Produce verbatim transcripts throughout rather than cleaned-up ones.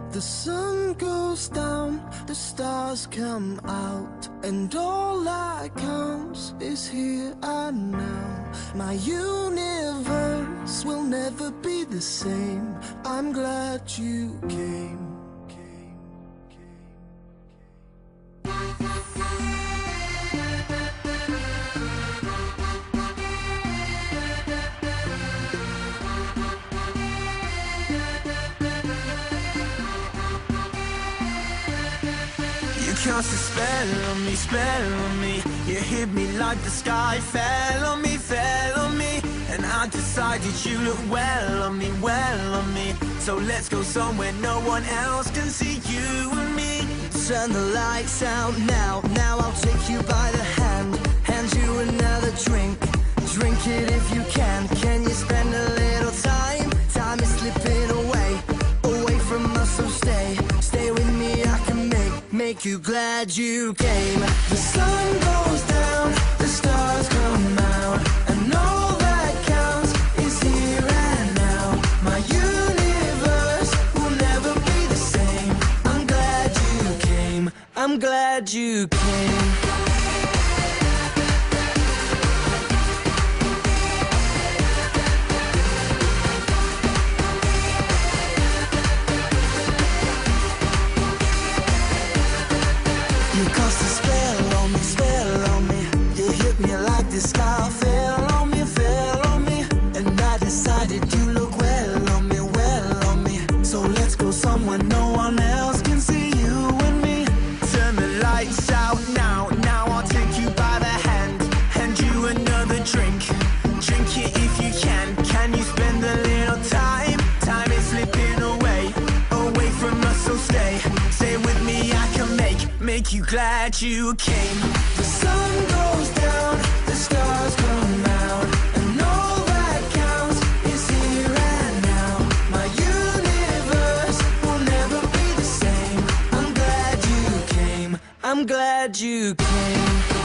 The sun goes down, the stars come out, and all that counts is here and now. My universe will never be the same. I'm glad you came. You cast a spell on me, spell on me. You hit me like the sky fell on me, fell on me. And I decided you look well on me, well on me. So let's go somewhere no one else can see you and me. Turn the lights out now, now I'll take you by the hand. Hand you another drink, drink it if you can. Can you spend a little time? Time is slipping away, away from us, so stay. Stay with me, I can make, make you glad you came. The sun goes down, the stars come out, and all that counts is here and now. My universe will never be the same. I'm glad you came, I'm glad you came. You cast a spell on me, spell on me. You hit me like the sky fell on me, fell on me. And I decided you look well on me, well on me. So let's go somewhere no one else can see you and me. Turn the lights out now, now I'll take you by the hand. Hand you another drink, drink it if you can. Can you spend a little time? Time is slipping away, away from us, so stay. Stay with me, I can make, make you glad you came. the sun goes down, the stars come out, and all that counts is here and now. My universe will never be the same. I'm glad you came, I'm glad you came.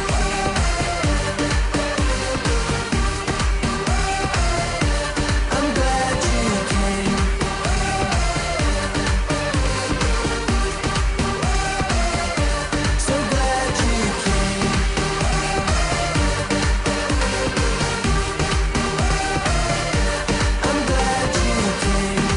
I'm glad you came. So glad you came. I'm glad you came.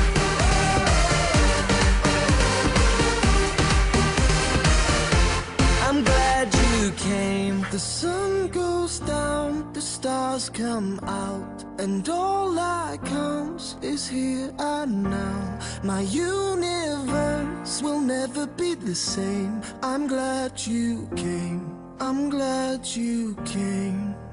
I'm glad you came. The sun goes down, the stars come out, and all that counts is here and now. My universe will never be the same. I'm glad you came, I'm glad you came.